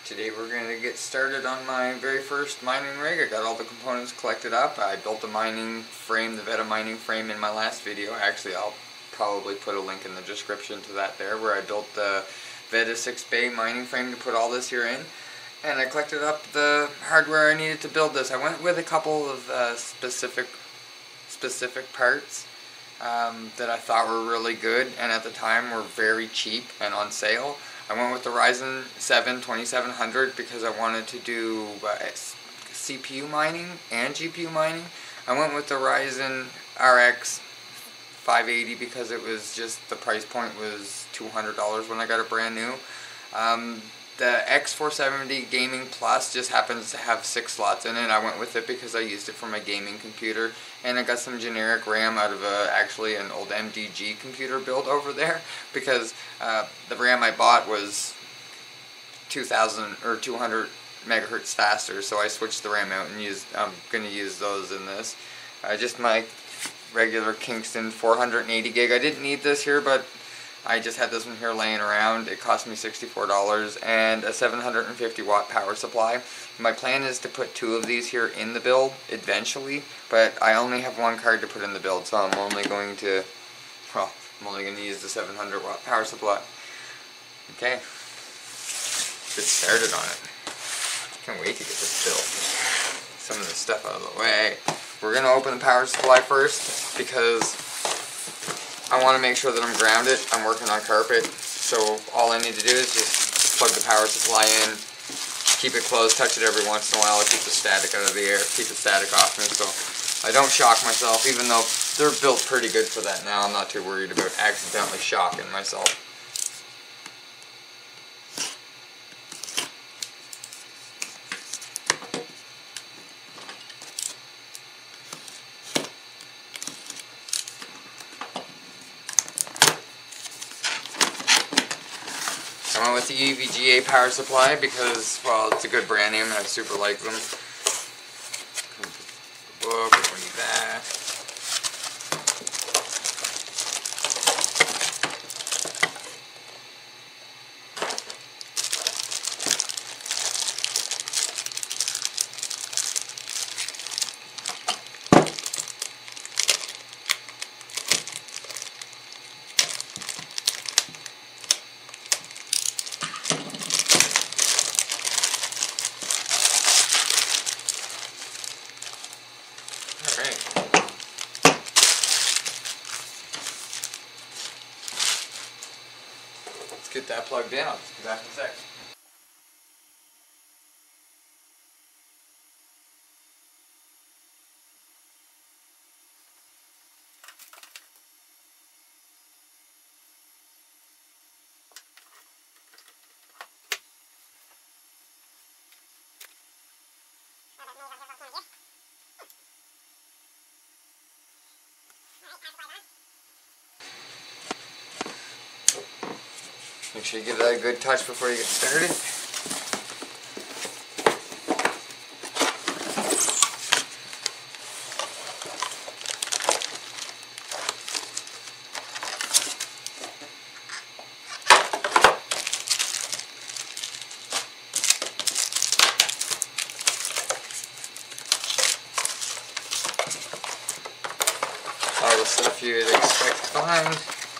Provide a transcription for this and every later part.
Today we're going to get started on my very first mining rig. I got all the components collected up. I built the mining frame, the Veta mining frame in my last video. Actually, I'll probably put a link in the description to that there, where I built the Veta 6 bay mining frame to put all this here in. And I collected up the hardware I needed to build this. I went with a couple of specific parts that I thought were really good and at the time were very cheap and on sale. I went with the Ryzen 7 2700 because I wanted to do CPU mining and GPU mining. I went with the Ryzen RX 580 because it was just, the price point was $200 when I got it brand new. The X470 Gaming Plus just happens to have 6 slots in it. I went with it because I used it for my gaming computer, and I got some generic RAM out of actually an old MDG computer build over there, because the RAM I bought was 2000 or 200 megahertz faster, so I switched the RAM out and I'm going to use those in this. Just my regular Kingston 480 gig. I didn't need this here, but I just had this one here laying around. It cost me $64 and a 750 watt power supply. My plan is to put 2 of these here in the build eventually, but I only have 1 card to put in the build, so I'm only going to use the 700 watt power supply. Okay, get started on it. Can't wait to get this built. Some of this stuff out of the way. We're going to open the power supply first because I want to make sure that I'm grounded. I'm working on carpet, so all I need to do is just plug the power supply in, keep it closed, touch it every once in a while to keep the static out of the air, keep the static off me so I don't shock myself, even though they're built pretty good for that now. I'm not too worried about accidentally shocking myself. I went with the EVGA power supply because, well, it's a good brand name and I super like them. Book, we need that. Get that plugged in. I'll just be back in a sec. Make sure you give that a good touch before you get started. All the stuff you'd expect to find.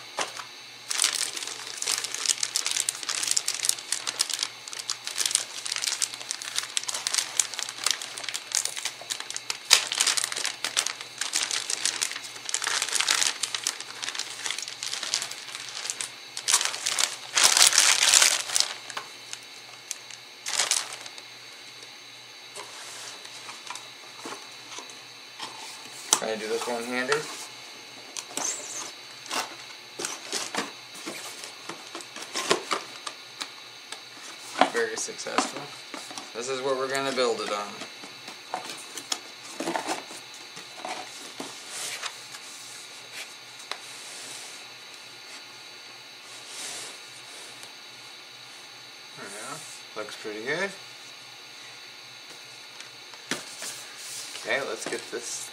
Try to do this one-handed. Very successful. This is what we're going to build it on. There we go. Looks pretty good. Okay, let's get this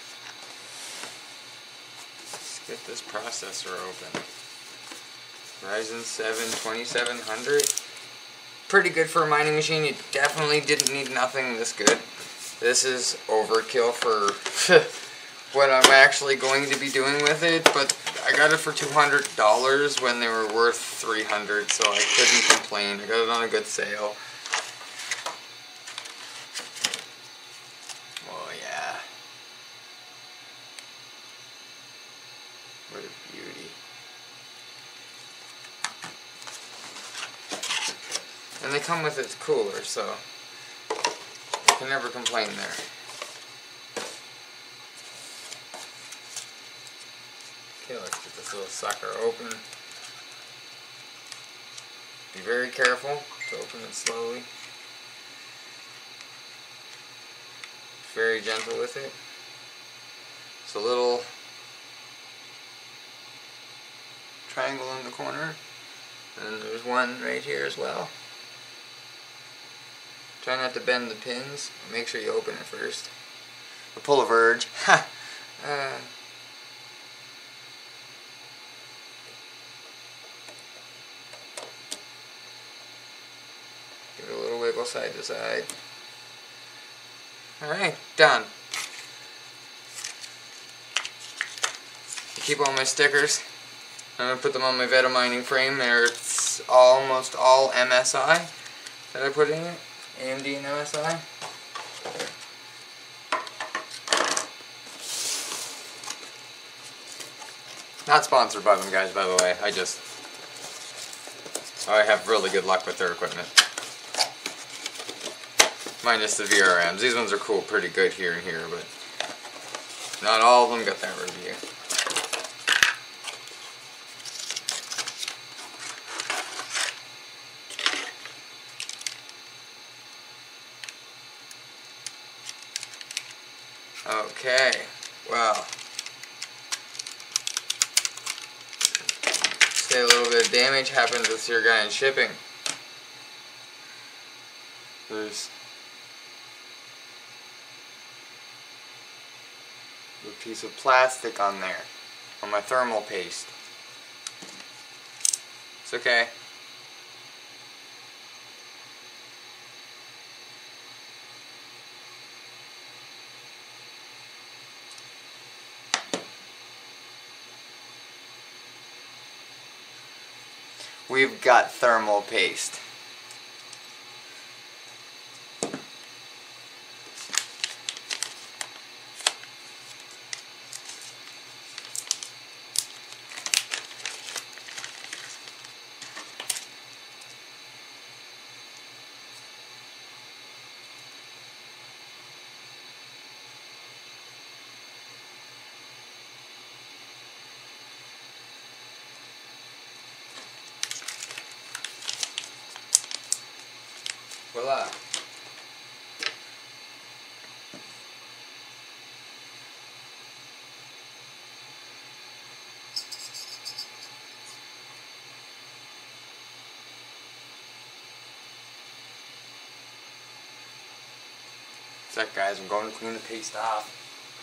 processor open. Ryzen 7 2700. pretty good for a mining machine. You definitely didn't need nothing this good. This is overkill for what I'm actually going to be doing with it, but I got it for $200 when they were worth $300, so I couldn't complain. I got it on a good sale. Oh yeah. What a beauty. And they come with its cooler, so you can never complain there. Okay, let's get this little sucker open. Be very careful to open it slowly. Very gentle with it. It's a little triangle in the corner, and there's one right here as well. Try not to bend the pins. Make sure you open it first. A pull a verge. Ha! Give it a little wiggle side to side. Alright, done. Keep all my stickers. I'm going to put them on my Veta mining frame. It's almost all MSI that I put in it. AMD and MSI. Not sponsored by them, guys, by the way. I have really good luck with their equipment. Minus the VRMs. These ones are cool, pretty good here and here, but not all of them got that review. Okay, well, say a little bit of damage happens with your guy in shipping. There's a piece of plastic on there, on my thermal paste. It's okay. We've got thermal paste. Voila. What's up, guys? I'm going to clean the paste off.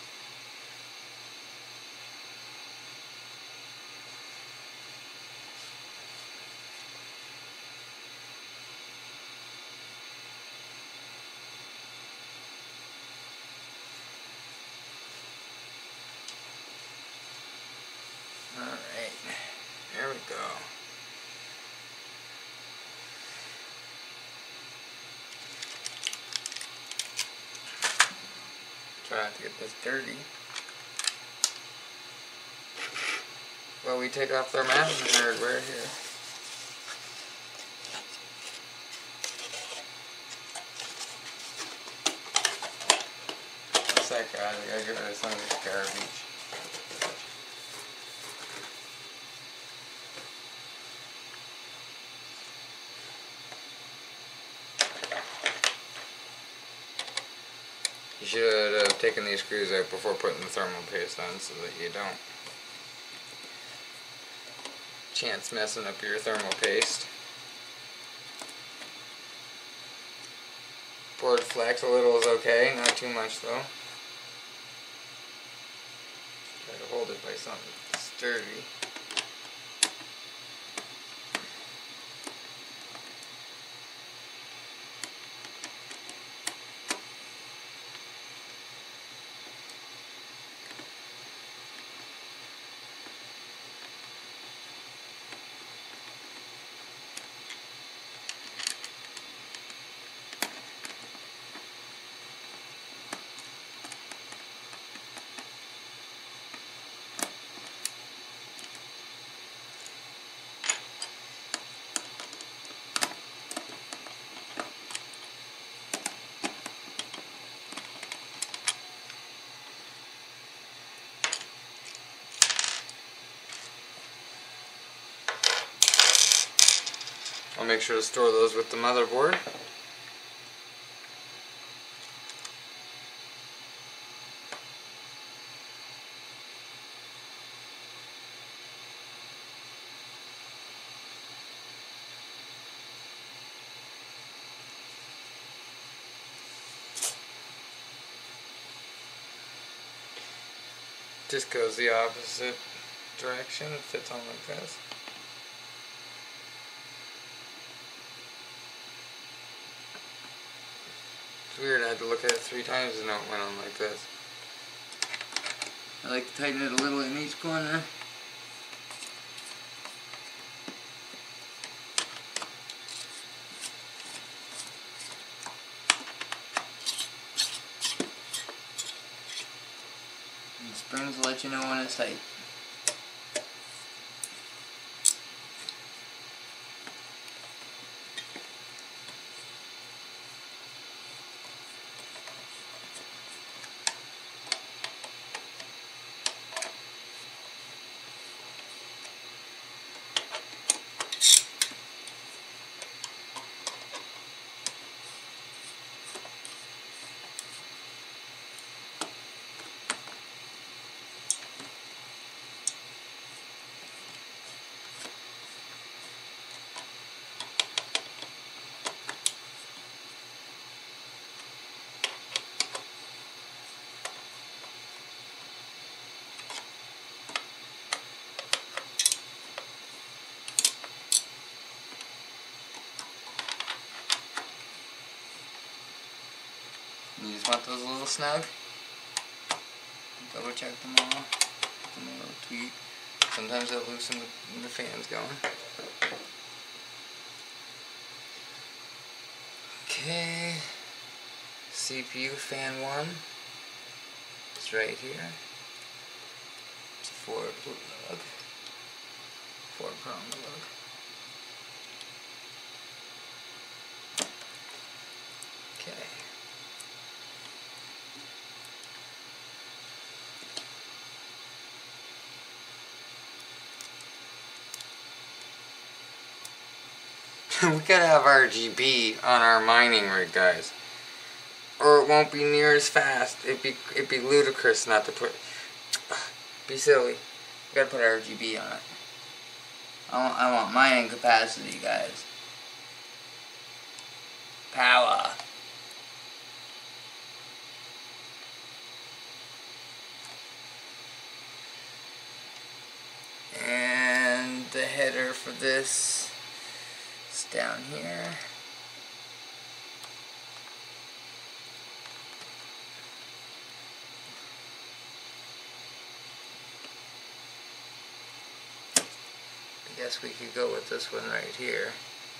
Alright, here we go. Try not to get this dirty. Well, we take off their mountain hardware here. What's that, guys? I gotta get rid of some of this garbage. You should have taken these screws out before putting the thermal paste on so that you don't chance messing up your thermal paste. Board flex a little is okay, not too much though. Try to hold it by something sturdy. I'll make sure to store those with the motherboard. Just goes the opposite direction, it fits on like this. It's weird, I had to look at it 3 times to know it went on like this. I like to tighten it a little in each corner. And the springs will let you know when it's tight. You just want those a little snug. Double check them all. Give them a little tweak. Sometimes they'll loosen the fans going. Okay. CPU fan 1. It's right here. It's a 4-plug. 4-prong plug. Okay. We gotta have RGB on our mining rig, guys, or it won't be near as fast. It'd be ludicrous not to put. Be silly. We gotta put RGB on it. I want mining capacity, guys. Power. And the header for this. Down here. I guess we could go with this one right here.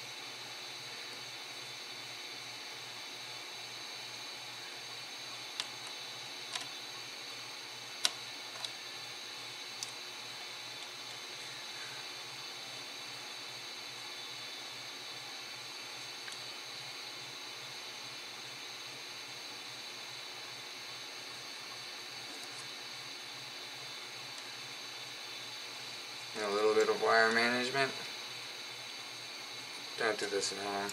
A little bit of wire management. Don't do this at home.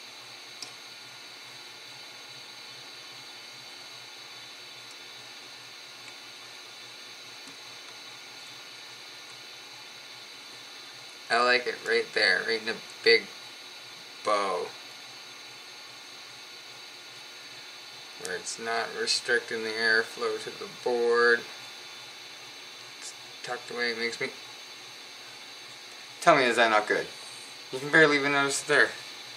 I like it right there, right in a big bow. Where it's not restricting the airflow to the board. It's tucked away, it makes me... Tell me, is that not good? You can barely even notice it there.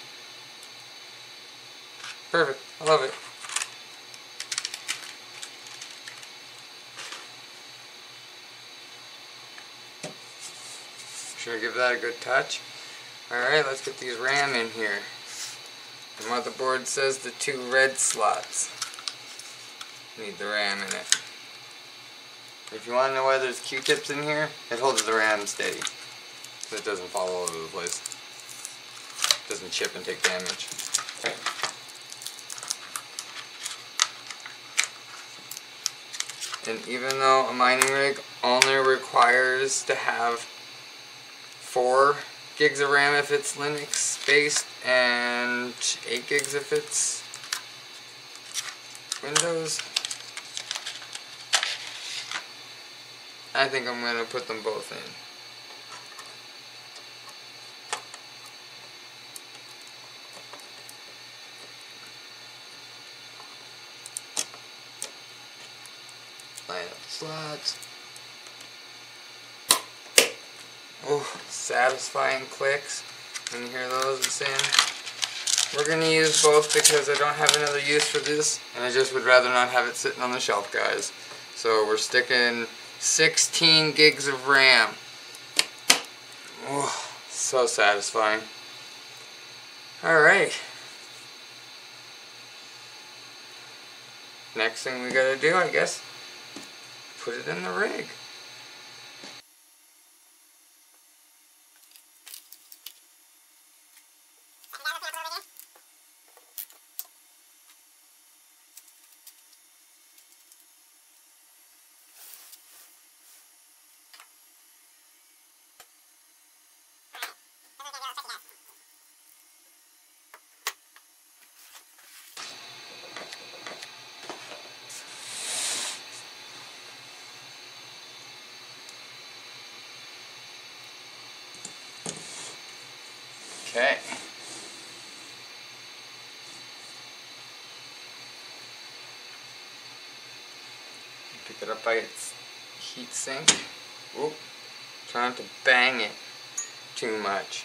Perfect. I love it. Should I give that a good touch? Alright, let's get these RAM in here. The motherboard says the 2 red slots need the RAM in it. If you want to know why there's Q-tips in here, it holds the RAM steady. So it doesn't fall all over the place. It doesn't chip and take damage. And even though a mining rig only requires to have 4 gigs of RAM if it's Linux based, and 8 gigs if it's Windows. I think I'm going to put them both in. Line up the slots. Oh, satisfying clicks when you hear those. It's in. We're going to use both because I don't have another use for this, and I just would rather not have it sitting on the shelf, guys. So we're sticking 16 gigs of RAM. Oh, so satisfying. Alright. Next thing we gotta do, I guess, put it in the rig. Okay. Pick it up by its heat sink. Oop. Try not to bang it too much.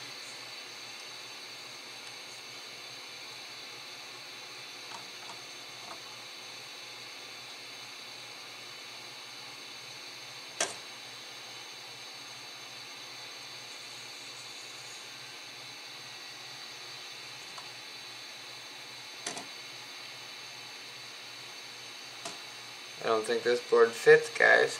I don't think this board fits, guys.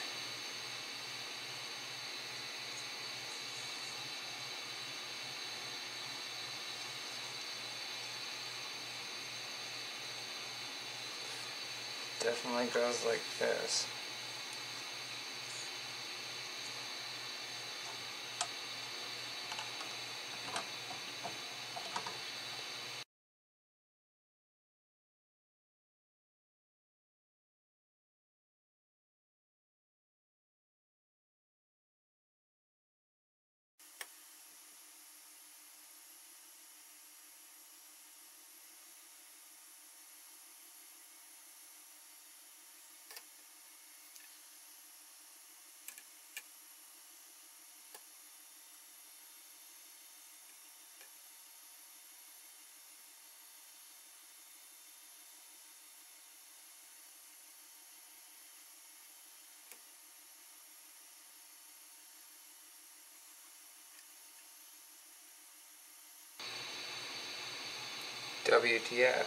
Definitely goes like this. WTF.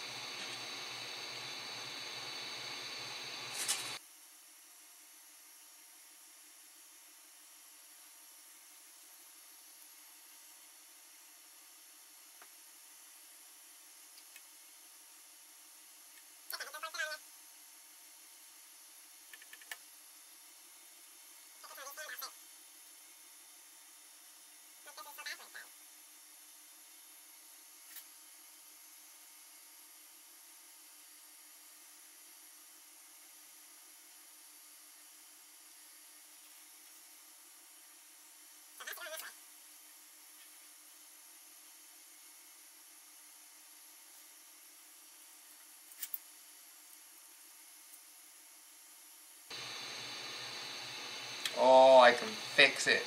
Oh, I can fix it.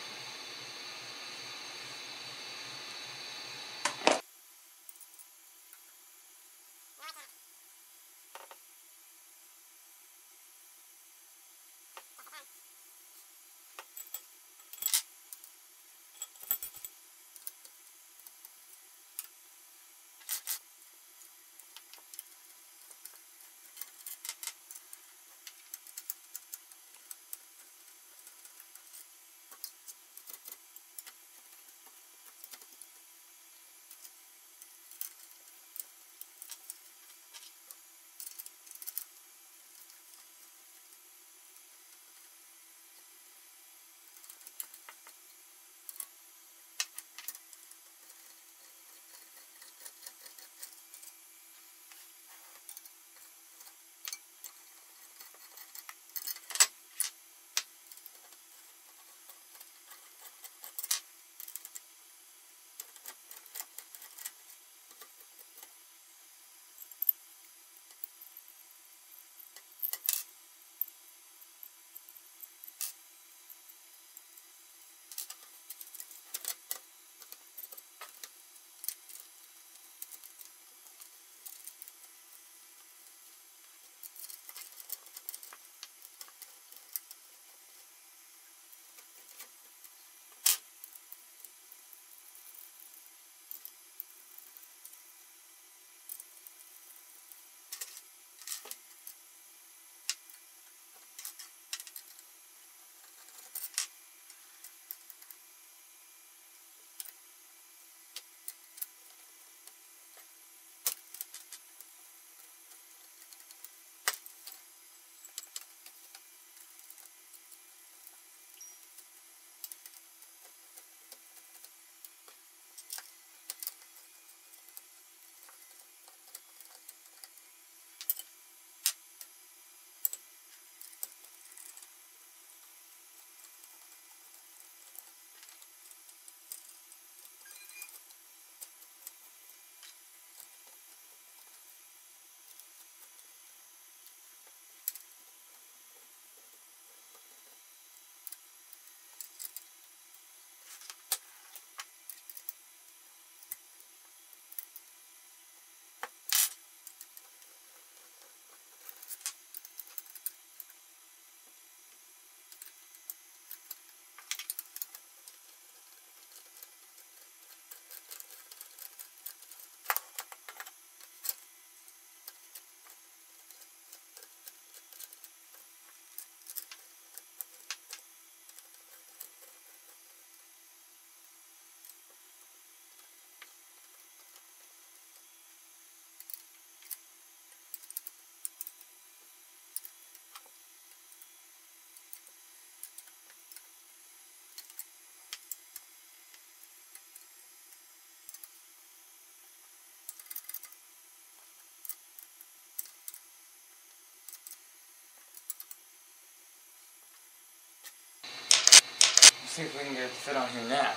see if we can get it to fit on here now.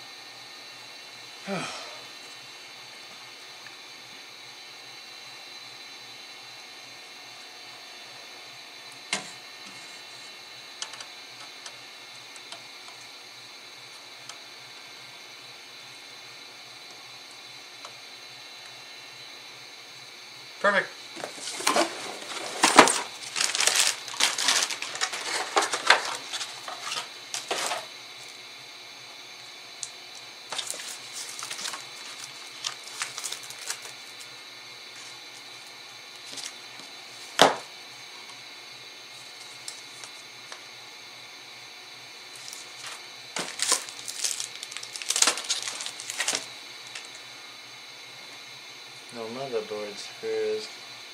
Perfect. No motherboard screws.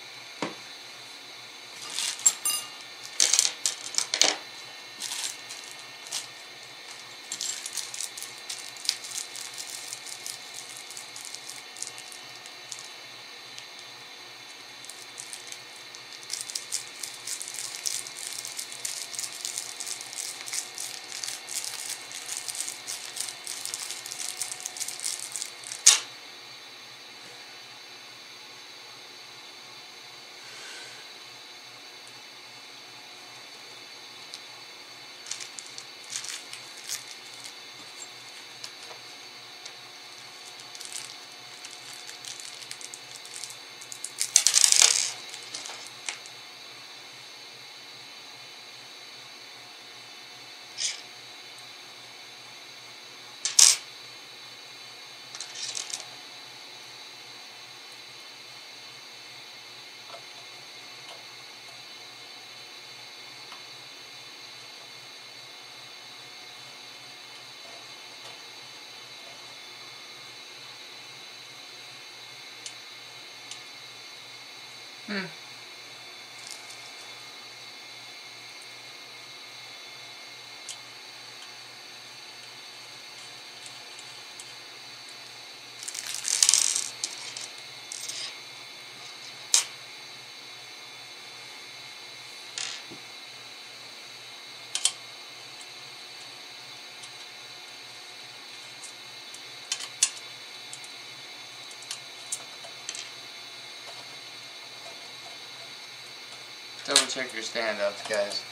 Double check your standups, guys.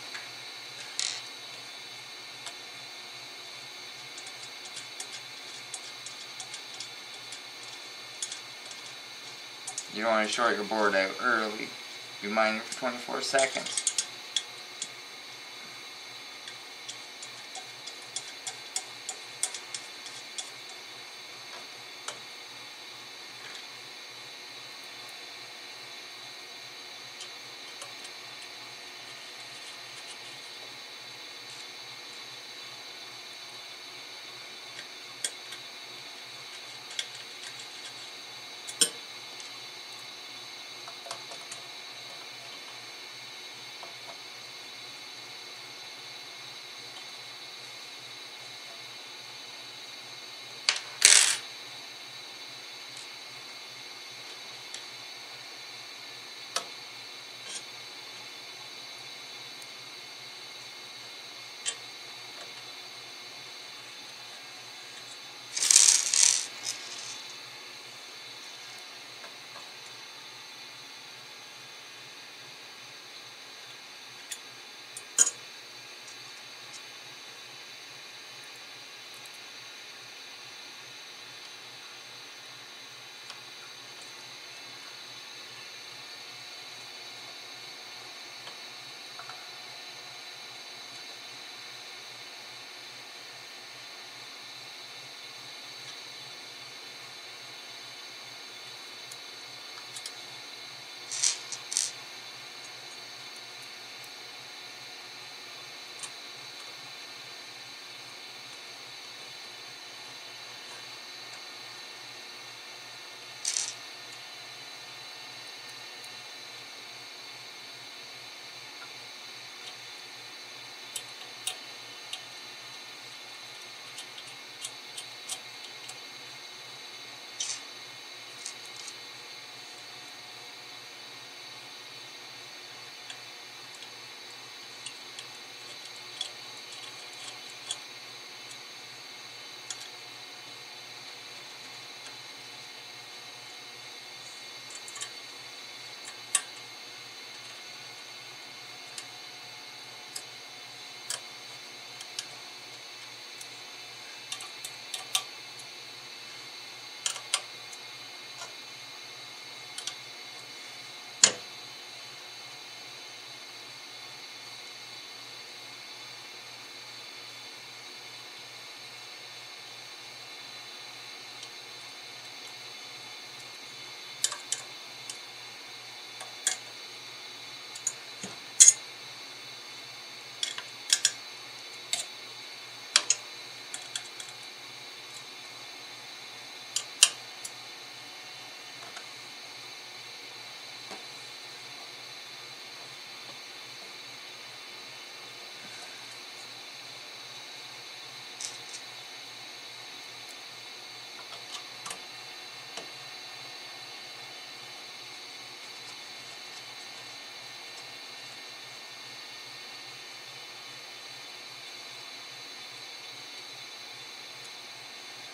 You don't want to short your board out early. Be mining for 24 seconds.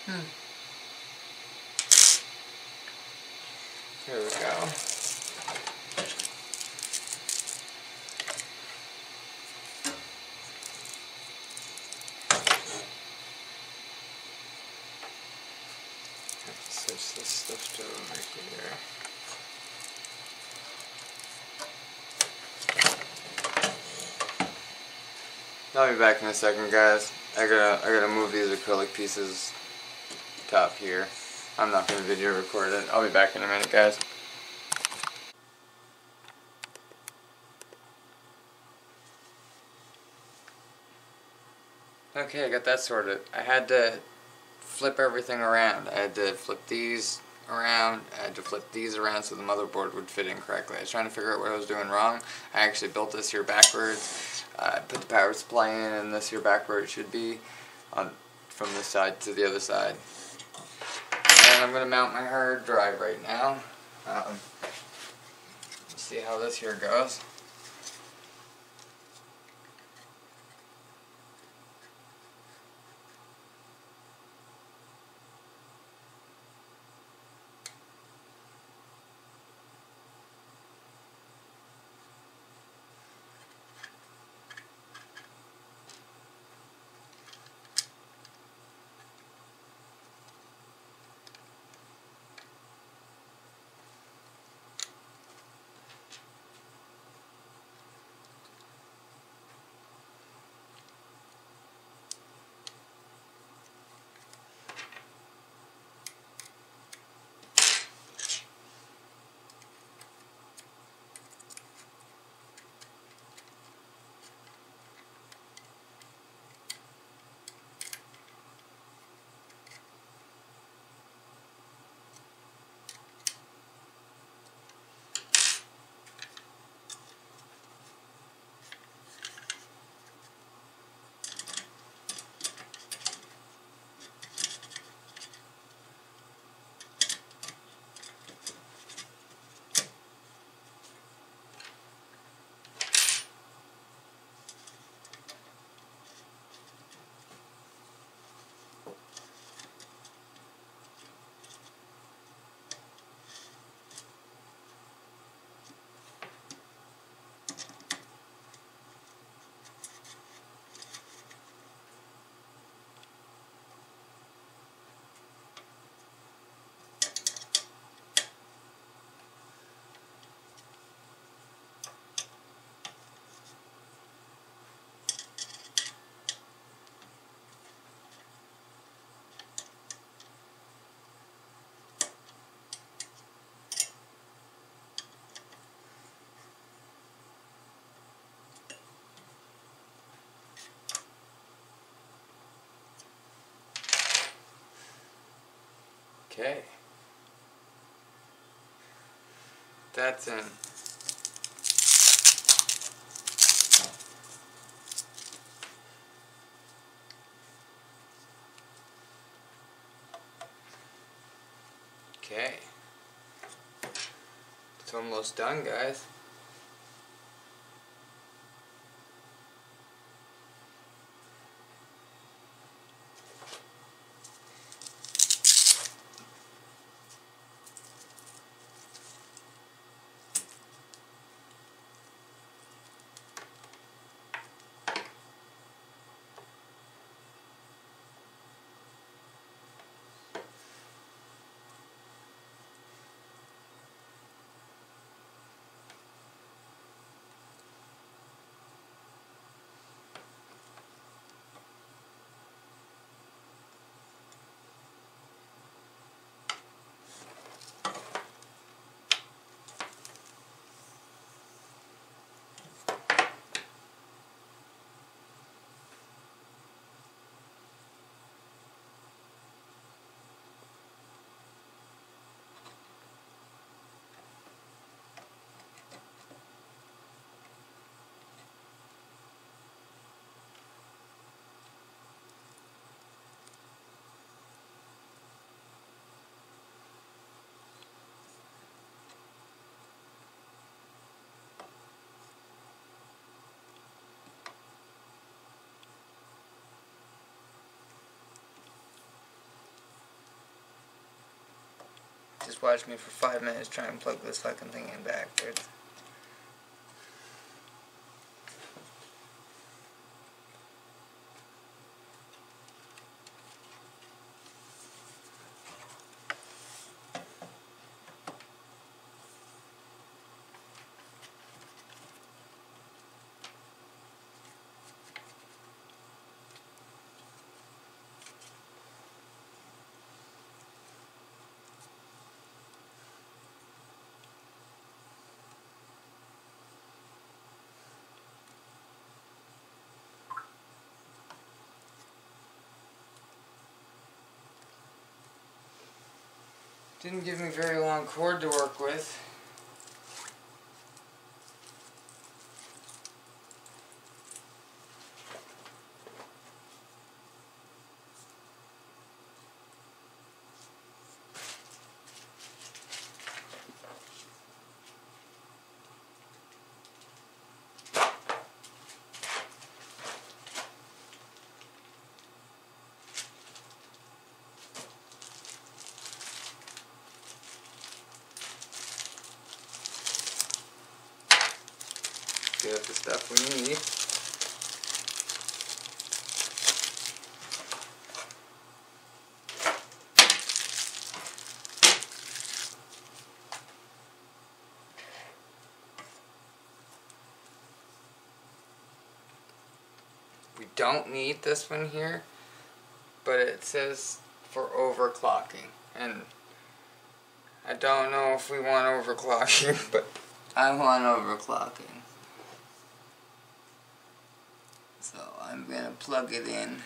Here we go. Have to switch this stuff to over here. I'll be back in a second, guys. I gotta move these acrylic pieces top here. I'm not gonna video record it. I'll be back in a minute, guys. Okay, I got that sorted. I had to flip everything around. I had to flip these around. I had to flip these around so the motherboard would fit in correctly. I was trying to figure out what I was doing wrong. I actually built this here backwards. I put the power supply in, and this here back where it should be, from this side to the other side. And I'm going to mount my hard drive right now. See how this here goes. Okay. That's in. Okay. It's almost done, guys. just watched me for 5 minutes try and plug this fucking thing in backwards. Didn't give me very long cord to work with. Get the stuff we need. We don't need this one here, but it says for overclocking, and I don't know if we want overclocking, but I want overclocking. So I'm going to plug it in.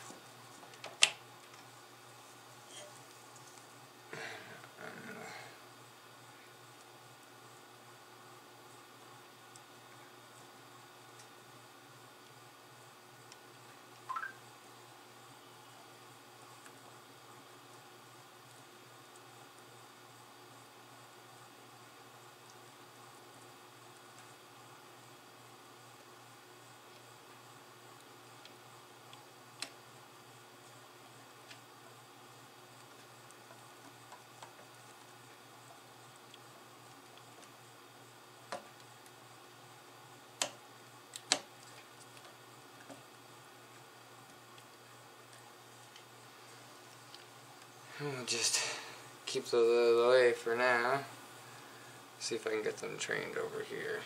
We'll just keep those out of the way for now. See if I can get them trained over here.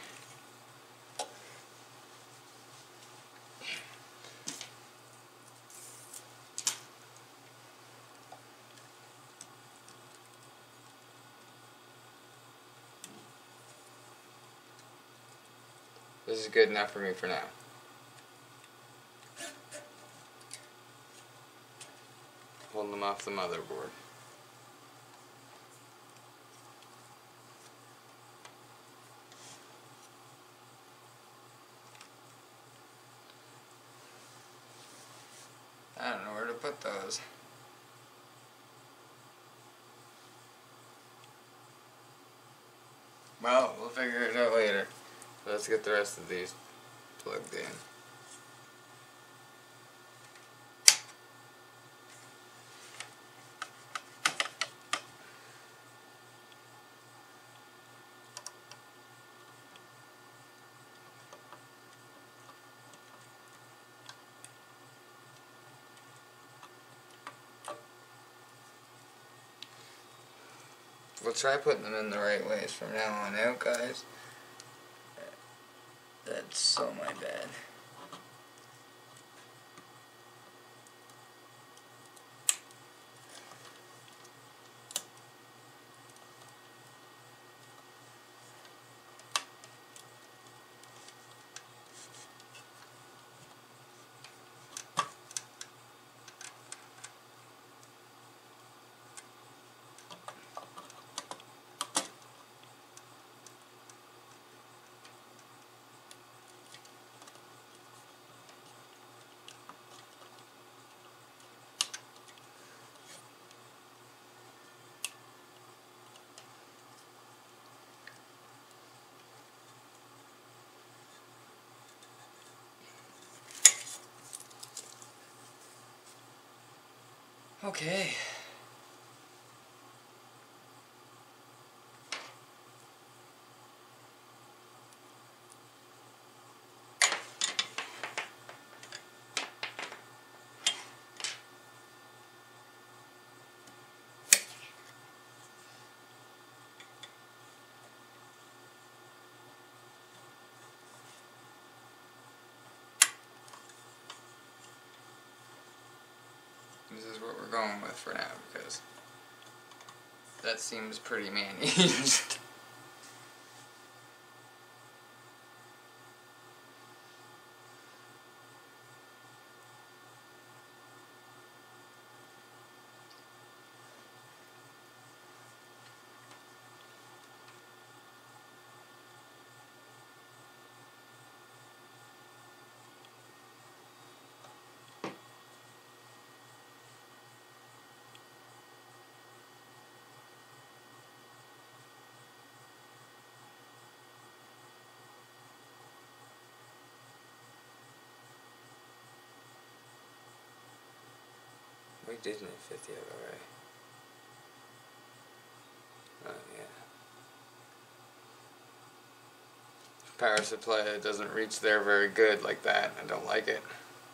This is good enough for me for now. Holding them off the motherboard. I don't know where to put those. Well, we'll figure it out later. Let's get the rest of these plugged in. We'll try putting them in the right ways from now on out, guys. That's so my bad. Okay. This is what we're going with for now, because that seems pretty man-eased. Why didn't it fit the other way? Oh yeah. Power supply, it doesn't reach there very good like that. I don't like it.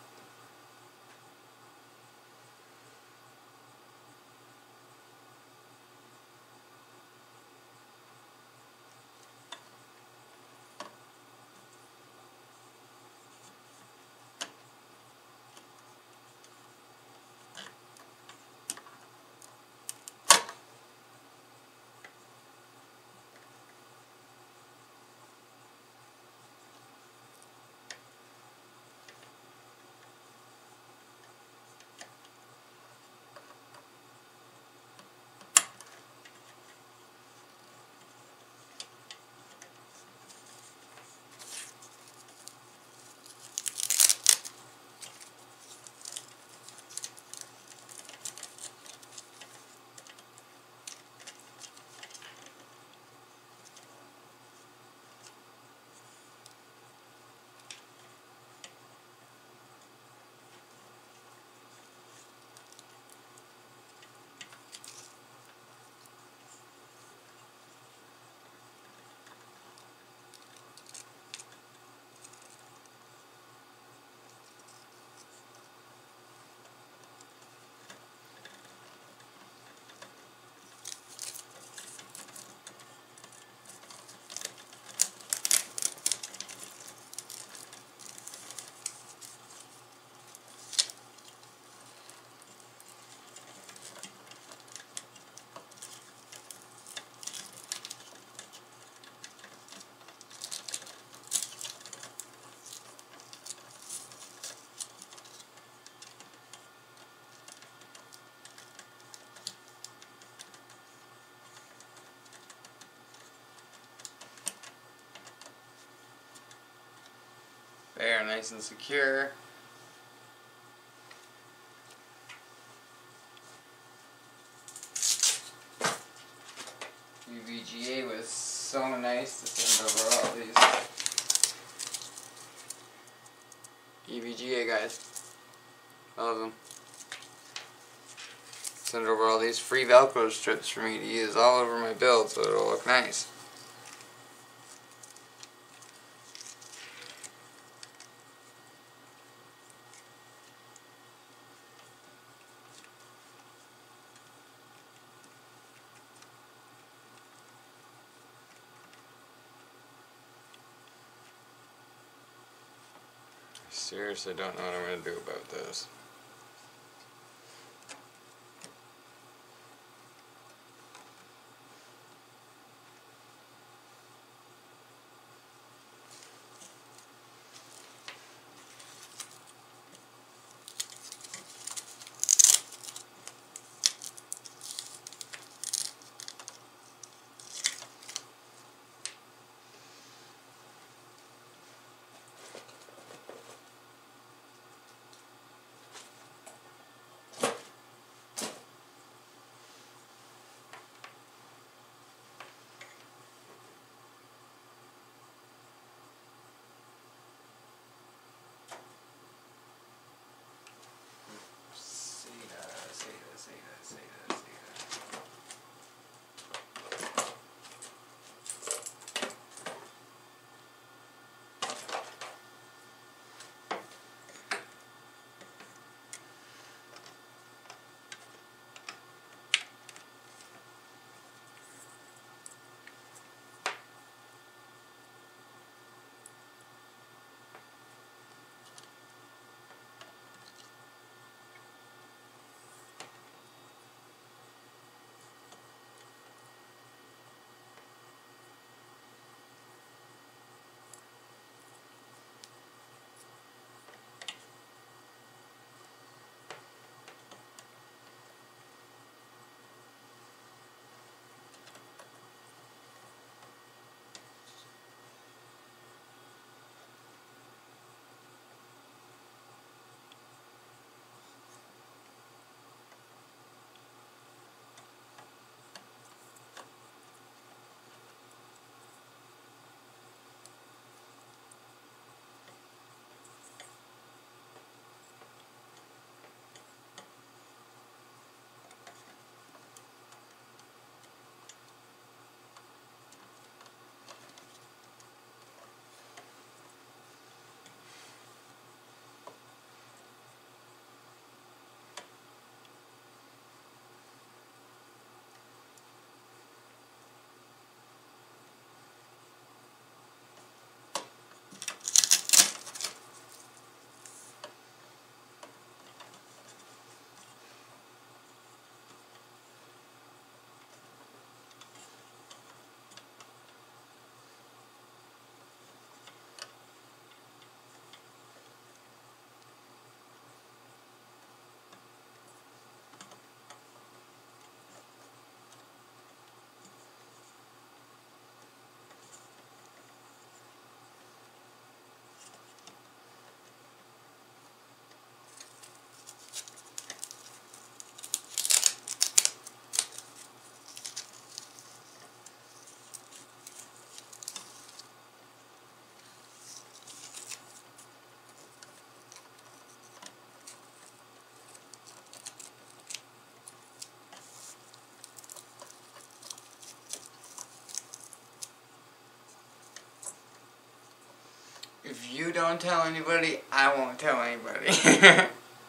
There, nice and secure. UVGA was so nice to send over all these. UVGA guys. I love them. Send over all these free Velcro strips for me to use all over my build so it'll look nice. I seriously don't know what I'm going to do about this. If you don't tell anybody, I won't tell anybody.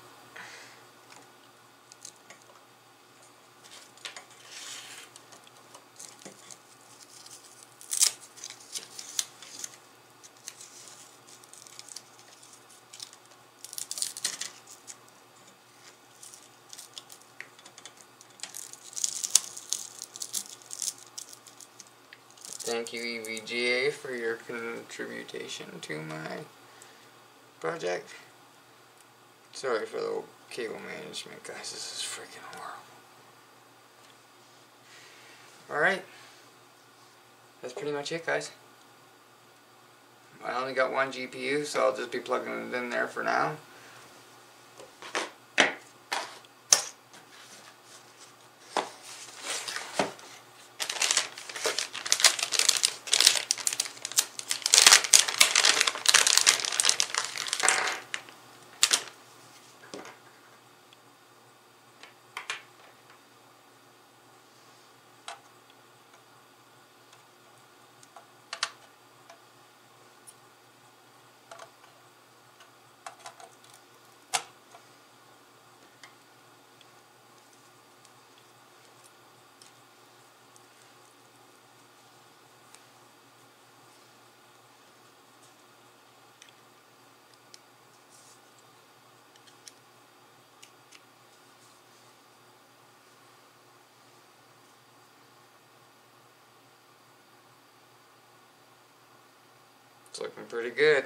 Thank you, EVGA, for your contribution to my project. Sorry for the cable management, guys. This is freaking horrible. Alright. That's pretty much it, guys. I only got one GPU, so I'll just be plugging it in there for now. It's looking pretty good.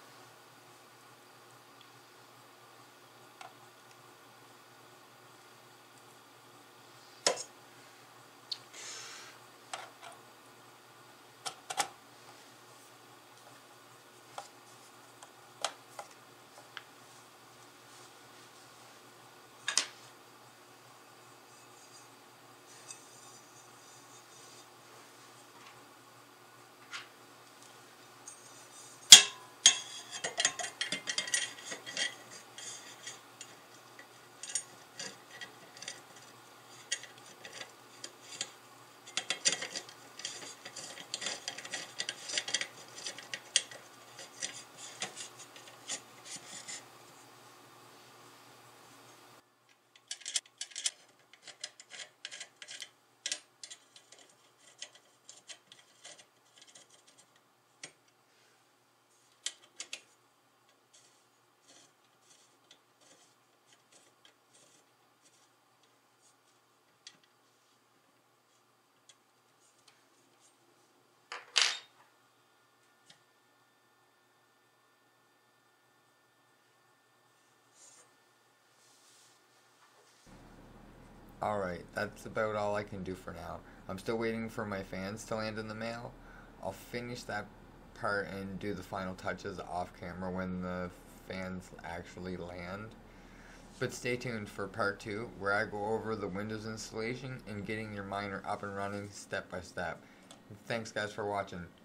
Alright, that's about all I can do for now. I'm still waiting for my fans to land in the mail. I'll finish that part and do the final touches off camera when the fans actually land. But stay tuned for part 2, where I go over the Windows installation and getting your miner up and running step by step. Thanks guys for watching.